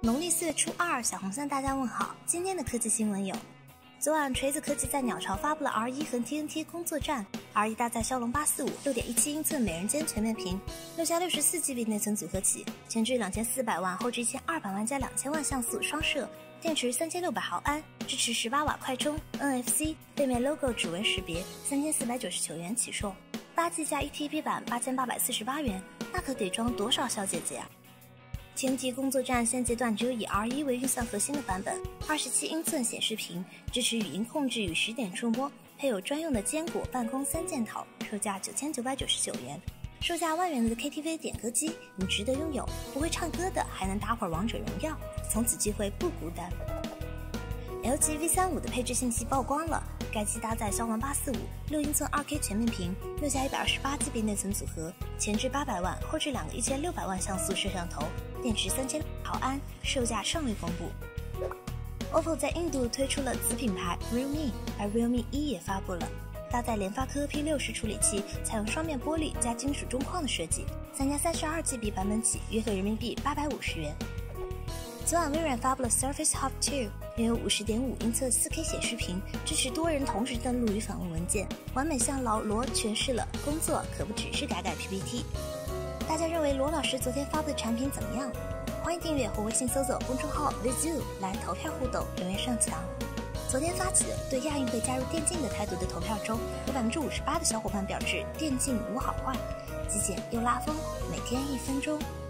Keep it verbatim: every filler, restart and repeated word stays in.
农历四月初二，小红向大家问好。今天的科技新闻有：昨晚锤子科技在鸟巢发布了 R 一 和 T N T 工作站 ，R 一搭载骁龙八四五 六点一七英寸美人尖全面屏，六加六十四 G B 内存组合起，前置两千四百万，后置一千二百万加两千万像素双摄，电池三千六百毫安，支持十八瓦快充 ，N F C， 背面 logo 指纹识别，三千四百九十九元起售，八 G 加 一 T B 版八千八百四十八元，那可得装多少小姐姐啊！T N T 工作站现阶段只有以 R 一 为运算核心的版本，二十七英寸显示屏，支持语音控制与实点触摸，配有专用的坚果办公三件套，售价九千九百九十九元。售价万元的 K T V 点歌机，你值得拥有。不会唱歌的还能打会儿王者荣耀，从此机会不孤单。L G V 三十五的配置信息曝光了，该机搭载骁龙八四五，六英寸 二K 全面屏，六加一百二十八 G B 内存组合，前置八百万，后置两个一千六百万像素摄像头，电池三千毫安，售价尚未公布。O P P O 在印度推出了子品牌 Realme， 而 Realme 一也发布了，搭载联发科 P 六十 处理器，采用双面玻璃加金属中框的设计，三加三十二 G B 版本起，约合人民币八百五十元。昨晚微软发布了 Surface Hub 二，拥有 五十点五英寸 四K 显示屏，支持多人同时登录与访问文件，完美向老罗诠释了工作可不只是改改 P P T。大家认为罗老师昨天发布的产品怎么样？欢迎订阅或微信搜索公众号 Vizu 来投票互动，留言上墙。昨天发起的对亚运会加入电竞的态度的投票中，有 百分之五十八 的小伙伴表示电竞无好坏，极简又拉风，每天一分钟。